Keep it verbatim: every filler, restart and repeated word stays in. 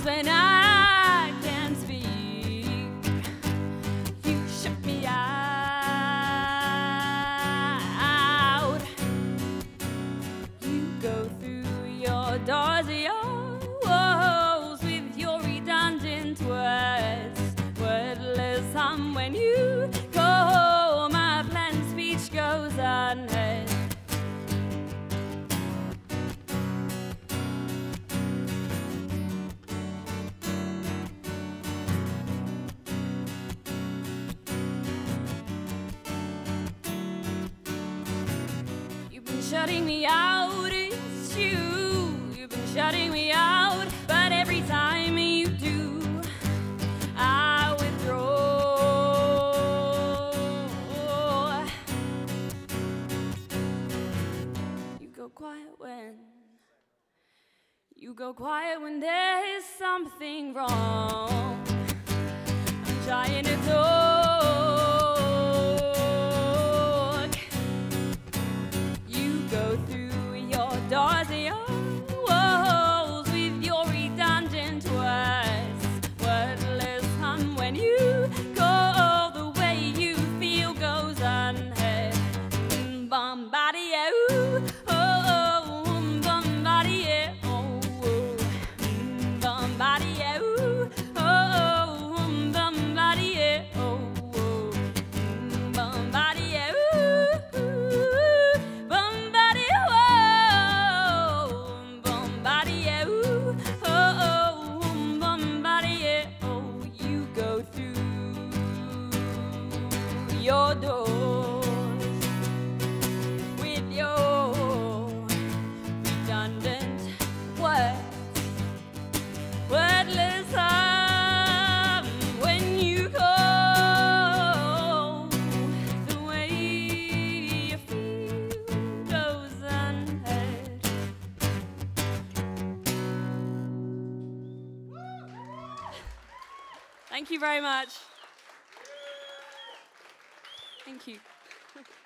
when I can't speak. You shut me out. You go through your doors, your walls with your redundant words. Wordless hum when you go, my planned speech goes unheard. Shutting me out, it's you. You've been shutting me out, but every time you do, I withdraw. You go quiet when, you go quiet when there's something wrong. I'm trying to talk. Doors, your walls with your redundant words. Wordless hum when you go, the way you feel goes unheard. Bombardier, ooh, oh, oh, bombardier, oh, oh, bombardier, ooh, oh, oh, bombardier, oh, oh, bombardier, ooh, bombardier, oh. Your doors with your redundant words, wordless hum when you go, the way you feel goes unheard. Thank you very much. Thank you.